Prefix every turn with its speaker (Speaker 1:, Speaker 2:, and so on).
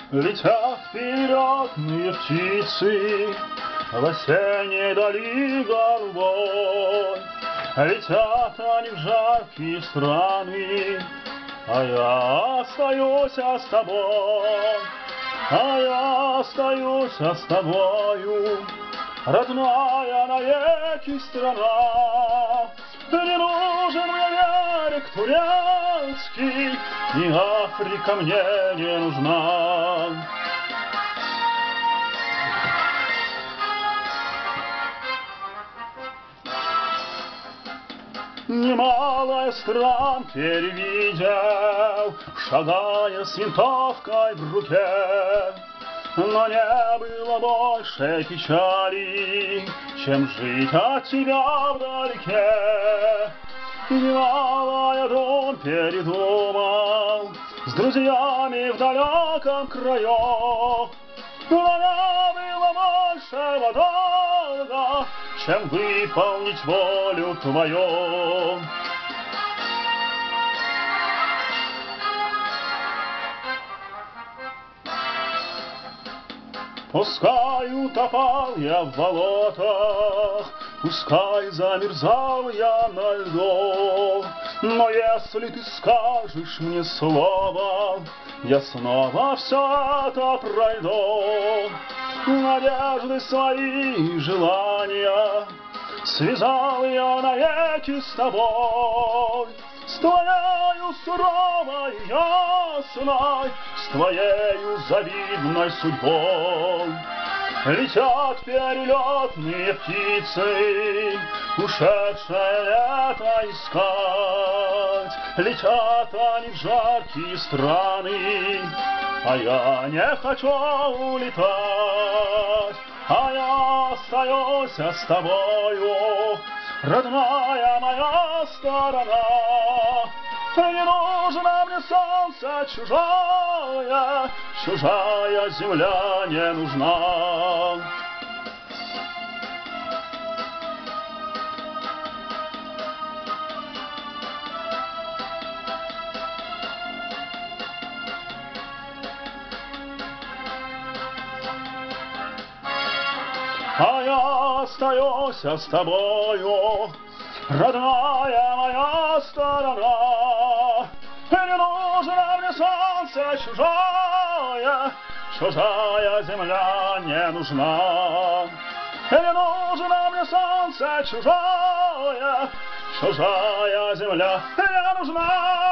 Speaker 1: Летят перелетные птицы в осенней дали голубой. Летят они в жаркие страны, а я остаюсь с тобой. А я остаюсь с тобою, родная навеки страна. Не нужен мне берег турецкий, и Африка мне не нужна. Немало стран перевидел, шагая с винтовкой в руке, но не было больше печали, чем жить от тебя вдалеке. И немало я дом передумал с друзьями в далеком краю, но не было большего долга, чем выполнить волю твою. Пускай утопал я в болотах, пускай замерзал я на льду, но если ты скажешь мне слово, я снова все это пройду. Надежды свои желания связал я навеки с тобой, с твоею суровой ясной, с твоею завидной судьбой. Летят перелетные птицы, ушедшее лето искать. Летят они в жаркие страны, а я не хочу улетать. А я остаюсь с тобою, родная моя сторона. Не нужно мне солнце чужое, чужая земля не нужна. А я остаюсь с тобою, родная моя сторона. Не нужно мне солнце чужое, чужая земля не нужна. Не нужно мне солнце чужое, чужая земля не нужна.